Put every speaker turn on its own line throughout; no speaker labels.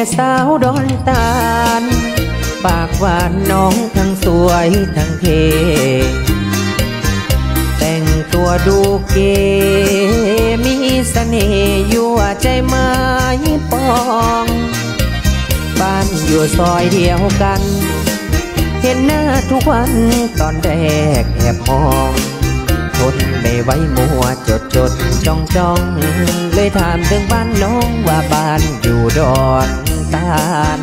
สาวดอนตาลปากหวานน้องทั้งสวยทั้งเท่แต่งตัวดูเก๋มีเสน่ห์ยั่วใจไม้ปองบ้านอยู่ซอยเดียวกันเห็นหน้าทุกวันตอนแรกแอบมองทนไม่ไหวมัวจดจ้องเลยถามถึงบ้านน้องว่าบ้านอยู่ดอนตาล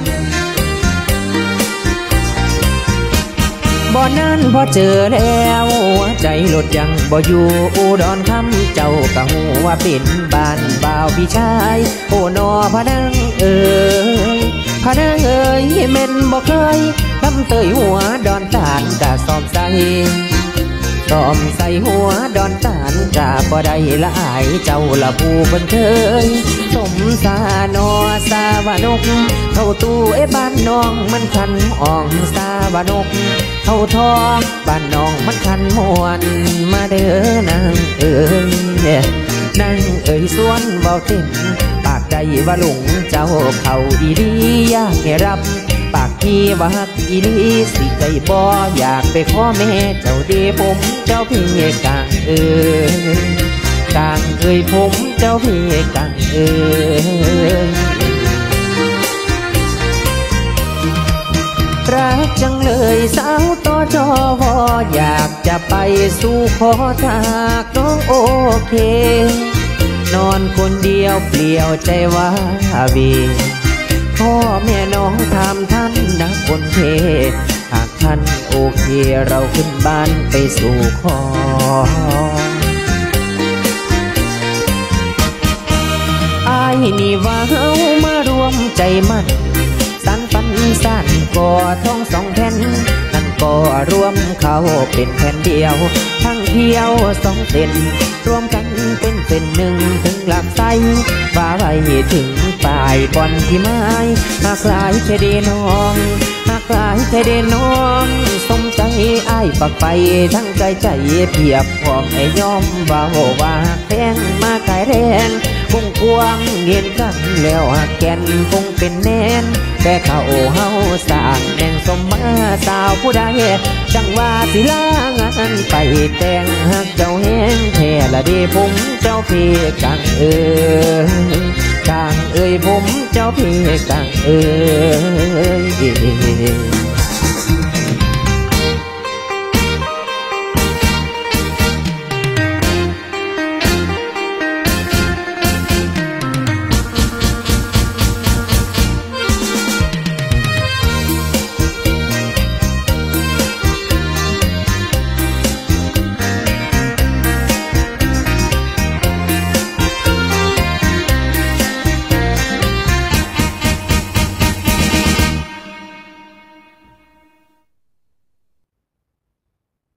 บ่นั้นพอเจอแล้วใจหลดยังบ่อยู่อุดรคำเจ้ากะหูว่าเป็นบ้านบ่าวพี่ชายโอ้นอพะนังเอ๋ยพะนังเอ๋ยเม่นบ่เคยลำเตยหัวดอนตาลกะซ้อมใส่หัวดอนตาลกะบ่ได้ละอายเจ้าละผู้เพิ่นเคยสมสานอสาวานกเข้าตู้บ้านน้องมันคันอ่องสาวานกเข้าทองบ้านน้องมันคันมวนมาเด้อนางเอ๋ยนางเอ๋ยสวนเบาเต็มปากใจว่าหลงเจ้าเขาอีดีอยากให้รับปากพี่ว่าฮักอีลีสิใจบ่อยากไปขอแม่เจ้าเดผมเจ้าพี่กางเอ๋ยกางเอ๋ยผมเจ้าพี่กางเอ๋ยรักจังเลยสาวต่อจอวออยากจะไปสู่ขอทากน้องโอเคนอนคนเดียวเปลี่ยวใจว่าวีพ่อแม่น้องถามท่านนะคนเทหากท่านโอเคเราขึ้นบ้านไปสู่ขออ้ายนี่ว่าเฮามารวมใจมันสันปันสันก่อท้องสองแผ่นนั่นก็รวมเขาเป็นแผ่นเดียวทั้งเที่ยวสองเส้นรวมกันเป็นเส้นหนึ่งถึงหลักไส้ฟ้าไว้ถึงปลายบอนที่ไม้หากหลายแค่เดน้องหากหลายแค่เดน้องสมใจอ้ายปักไปทั้งใจเพียบพร้อมไอ้ยอมว่าแพงมาขายแรงคงกวางเงียนกันแล้วหักแก่นคงเป็นแน่นแต่เขาเฮาสร้างแน่งสมมาสาวผู้ใดจังว่าสิลางานไปแต่งหักเจ้าแห้งแท้ละเดผมเจ้าพี่กังเอ๋ยกังเอ๋ยผมเจ้าพี่กังเอ๋ย